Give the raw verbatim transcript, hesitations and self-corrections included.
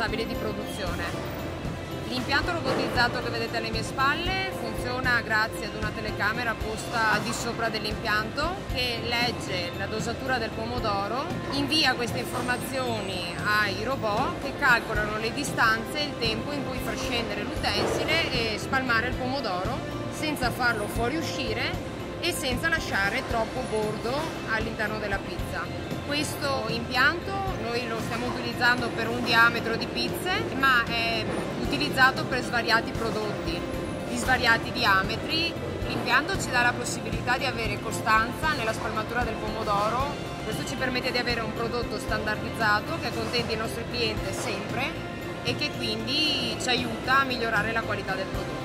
responsabile di produzione. L'impianto robotizzato che vedete alle mie spalle funziona grazie ad una telecamera posta di sopra dell'impianto che legge la dosatura del pomodoro, invia queste informazioni ai robot che calcolano le distanze e il tempo in cui far scendere l'utensile e spalmare il pomodoro senza farlo fuoriuscire e senza lasciare troppo bordo all'interno della pizza. Questo impianto noi lo stiamo utilizzando per un diametro di pizze, ma è utilizzato per svariati prodotti di svariati diametri. L'impianto ci dà la possibilità di avere costanza nella spalmatura del pomodoro. Questo ci permette di avere un prodotto standardizzato che accontenti il nostro cliente sempre e che quindi ci aiuta a migliorare la qualità del prodotto.